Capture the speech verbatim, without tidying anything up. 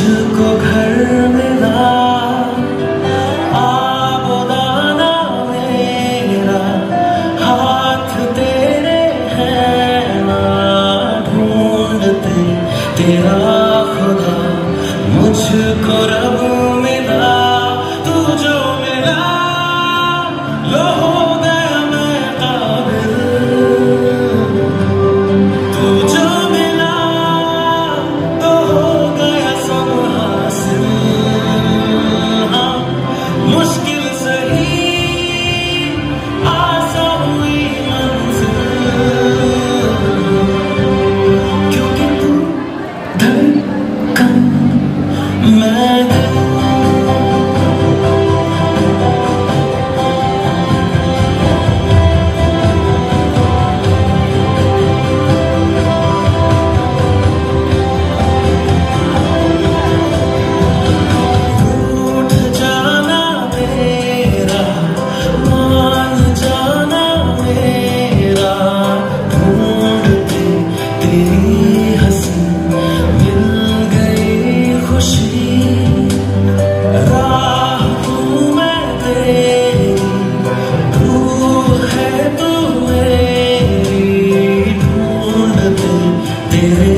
मुझको घर मिला आबोदाना मेरा, हाथ तेरे हैं ना ढूंढते तेरा खुदा। मुझको रब मिला, तू जो मिला लो हो गया मैं काबिल। तू जो मिला तो हो गया सब हासिल। हाँ, मुश्किल सही आसान हुई मंजिल, क्योंकि तू धड़कन मैं दिल। रूठ जाना मेरा, मान जाना मेरा, ढूंढते तेरी हंसी मिल गई खुशी। राह हूँ मैं तेरी, रूह है तू मेरी, ढूंढते तेरे